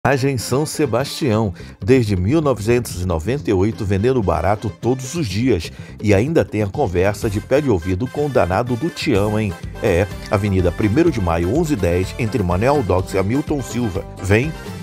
Em São Sebastião, desde 1998, vendendo barato todos os dias. E ainda tem a conversa de pé de ouvido com o danado do Tião, hein? Avenida 1º de Maio, 1110, entre Manuel Dox e Hamilton Silva. Vem